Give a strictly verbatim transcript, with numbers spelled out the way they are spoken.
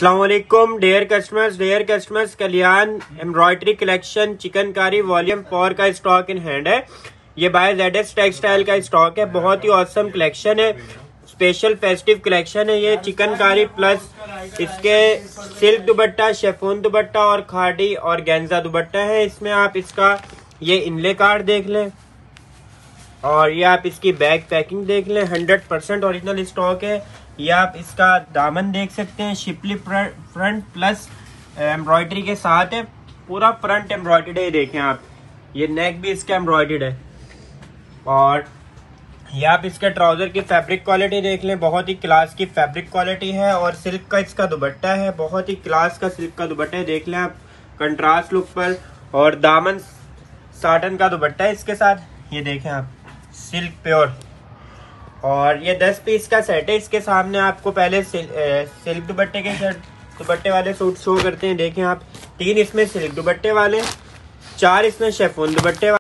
अस्सलामुअलैकुम dear customers dear customers Kalyan embroidery collection chikankari volume four का stock in hand है। ये बाय जेडएस टेक्सटाइल का स्टॉक है। बहुत ही ऑसम कलेक्शन है, स्पेशल फेस्टिव कलेक्शन है। ये चिकनकारी प्लस इसके सिल्क दुपट्टा, शेफोन दुपट्टा और खाड़ी और गेंजा दुपट्टा है। इसमें आप इसका ये इनले कार्ड देख लें और ये आप इसकी बैग पैकिंग देख लें। हंड्रेड परसेंट ओरिजिनल स्टॉक है। ये आप इसका दामन देख सकते हैं, शिपली फ्रंट प्लस एम्ब्रॉयडरी के साथ है। पूरा फ्रंट एम्ब्रॉयडर्ड है, देखें आप। ये नेक भी इसका एम्ब्रॉयडर्ड है। और ये आप इसके ट्राउजर की फैब्रिक क्वालिटी देख लें, बहुत ही क्लास की फैब्रिक क्वालिटी है। और सिल्क का इसका दुपट्टा है, बहुत ही क्लास का सिल्क का दुपट्टा है, देख लें आप कंट्रास्ट लुक पर। और दामन साटन का दुपट्टा है इसके साथ, ये देखें आप, सिल्क प्योर। और ये दस पीस का सेट है। इसके सामने आपको पहले सिल, ए, सिल्क दुपट्टे के सेट दुपट्टे वाले सूट शो करते हैं, देखें आप। तीन इसमें सिल्क दुपट्टे वाले, चार इसमें शेफोन दुपट्टे वाले।